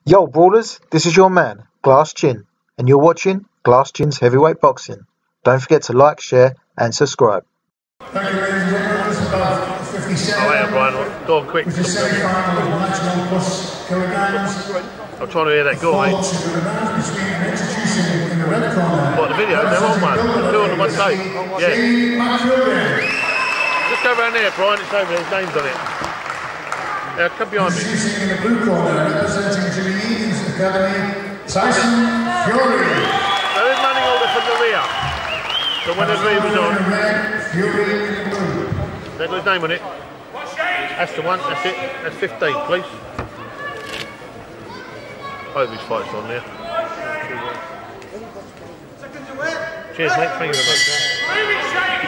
Yo, Brawlers, this is your man, Glass Chin, and you're watching Glass Chin's Heavyweight Boxing. Don't forget to like, share, and subscribe. Thank you, ladies and gentlemen. It's about 57. Oh, yeah, Brian, go on quick. With the semi-final of match 1+ kilograms. I'm trying to hear that. Go on, mate. Between introducing in the red corner. What, the video? They're on one. They're two on the one take. Yeah. McPhilbin. Just go around there, Brian. It's over. There's names on it. Come behind me. Introducing in the blue corner, representing Jimmy Egan's Academy, Tyson Fury. There is running order from the rear. So whenever he was on. Fury in the blue. They've got his name on it. That's the one. That's it. That's 15, please. I hope his fight's on there. Cheers, mate. Thank you very much.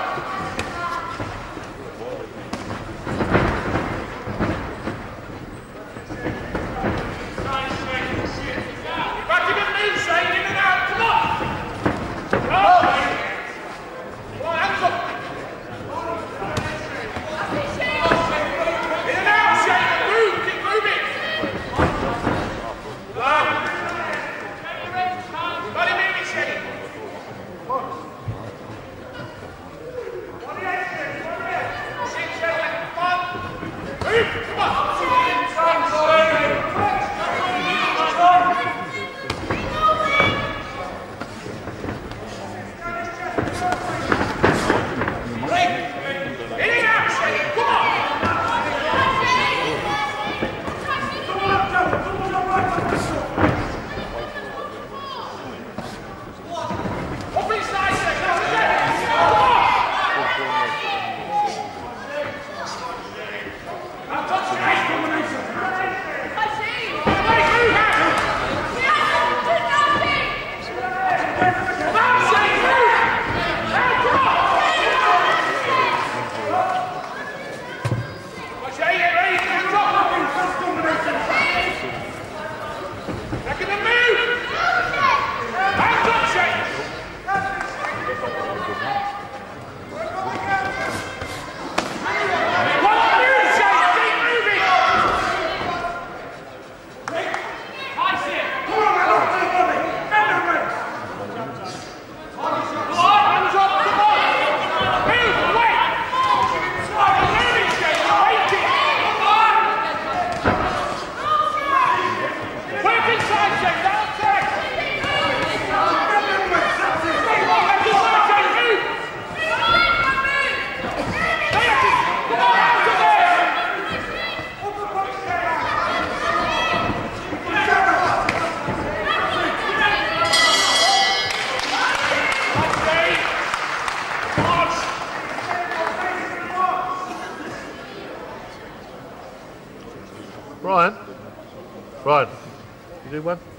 Brian, you do one?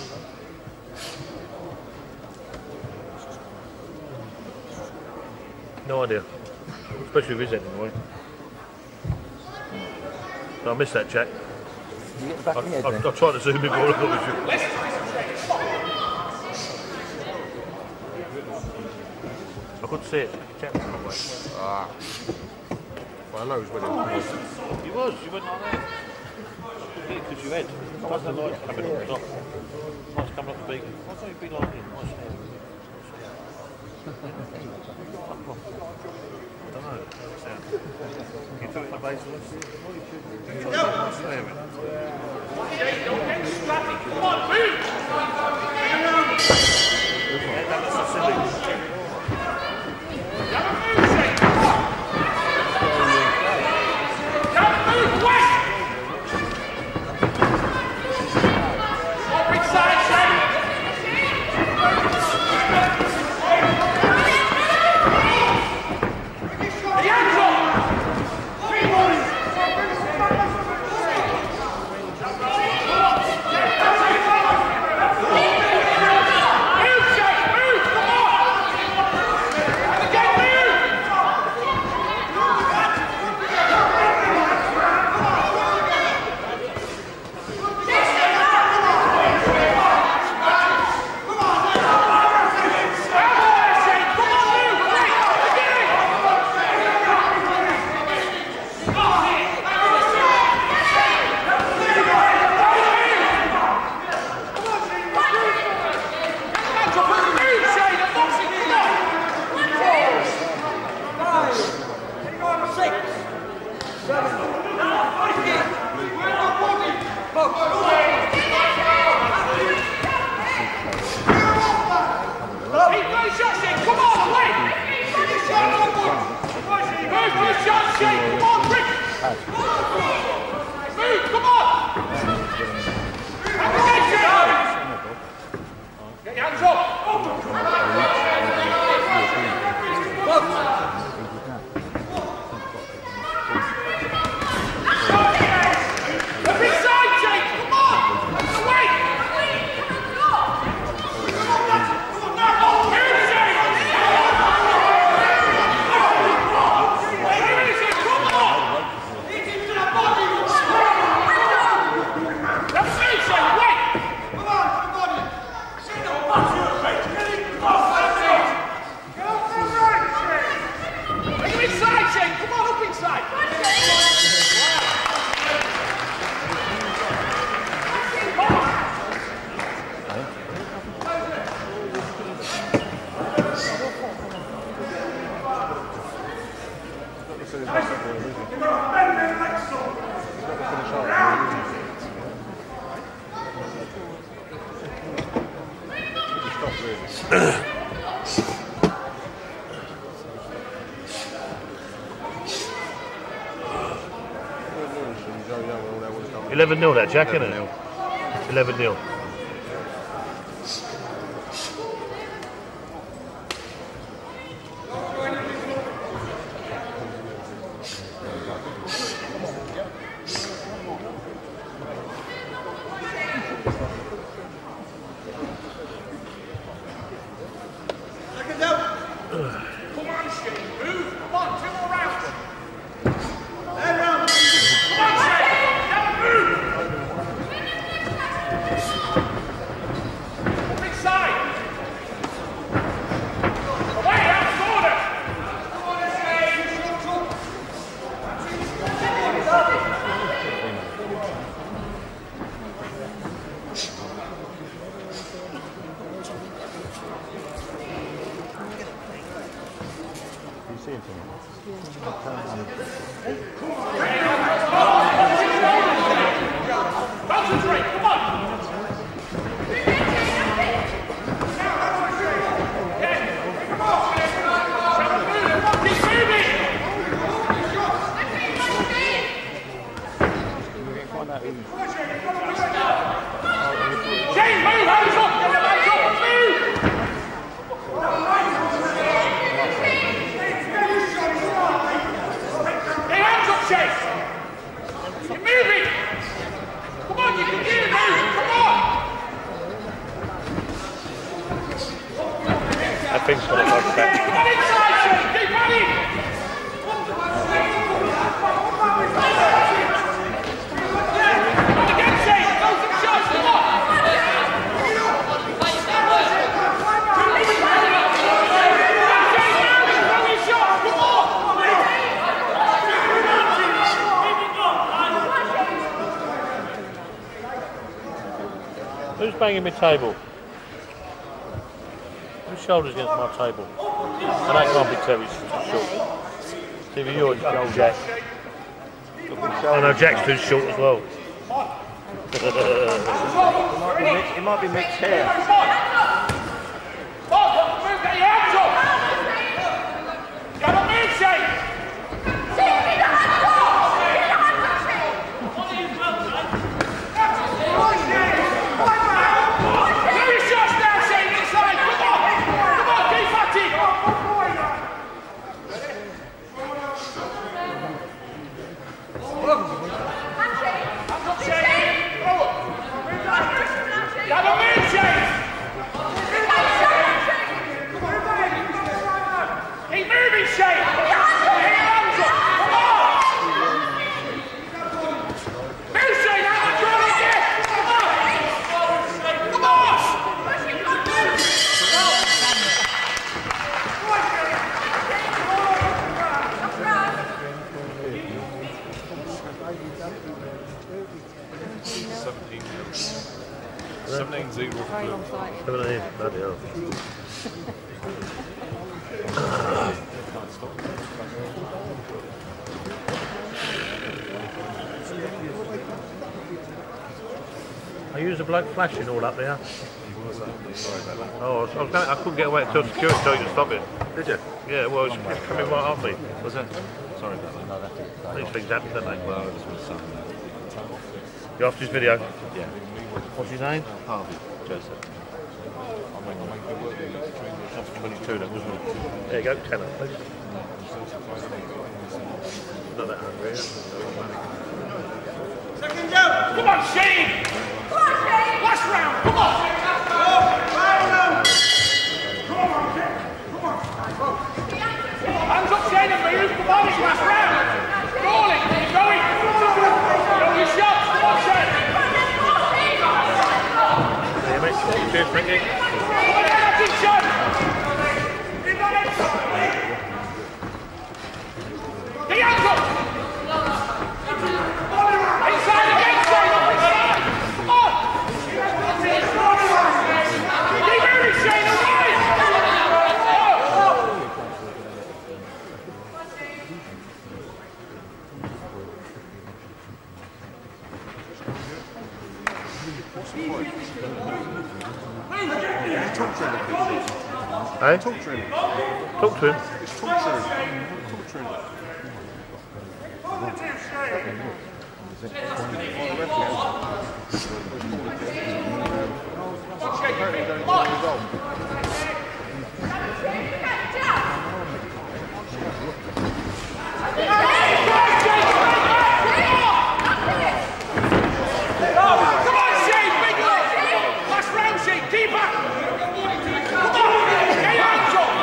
No idea. Especially with his head anyway. So I missed that, Jack. You get the back of your head, I'll try to zoom in more. I couldn't see it. Jack was wrong way. Ah. Well, I know he's winning. You was. You went like that. Because you had. Doesn't like coming up the top. Might come up the beacon. I thought you'd be like him. I don't know. Can you talk to the base of this? Come on, move! That looks so silly. bad. Move, come on! Get your hands up! $11-0 that, Jack, isn't it? 11-0. That thing's got a lot of back. Who's banging my table? Whose shoulder's against my table? And that can't be Terry's short. It's either yours or Jack. Oh no, Jack's too short as well. It might be mixed here. I used a bloke flashing all up there. Oh, I couldn't get away until security told you to stop it. Did you? Yeah, well, it's coming right up me. Was it? Sorry about that. No, that's it. These things happen, don't they? Well, it's with son. You after this video? Yeah. What's his name? Harvey. Joseph. I'm making good work with you. That's 22, that wasn't it? There you go, 10 up, please. Not that hungry, Second down! Come on, Shane! Come on, Shane! Last round, come on! Hands up, Shane, and move! Come on, it's last round! Rolling, keep going! Don't be shots, come on, Shane! there you mate. Cheers, thank you. Come on, that's it, Shane! Get your hands up! Inside again, Shane! Up inside! Come on! Keep moving, Shane, away! Hey? Talk to him. Talk to him. It's talk to him. Talk to him. Come on, Shane, big look! Last round, Shane, keep back! Come on, get your hands up!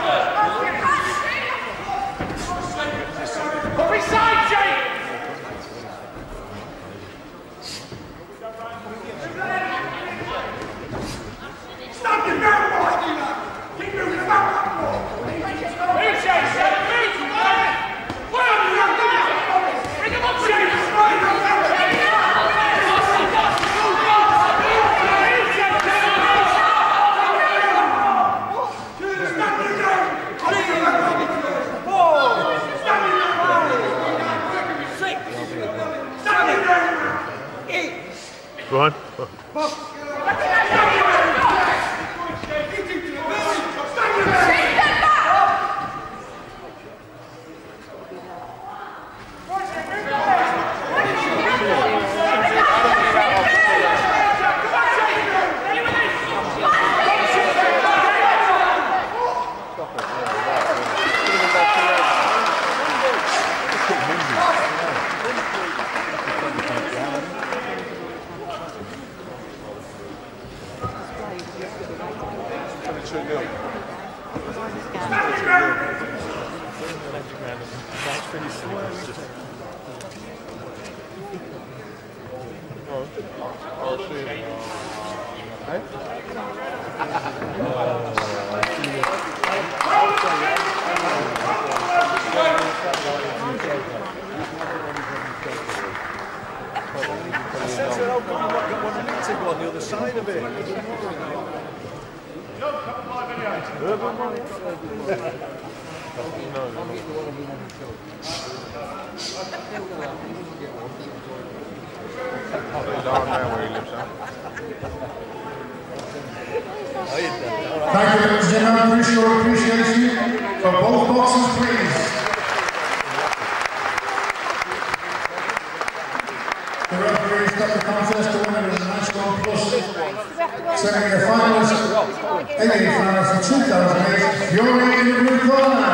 Up inside, Shane! Stop the ground, boy! Keep moving back! Move, Shane, Shane, move! Bring him up, Shane! Go on. On the other side of it. Thank you, ladies and gentlemen. Appreciate you. For both boxers, please. The referee stopped the contest to win it in a match one plus. Sending the finals, AA finals for 2008. Fury in the blue corner.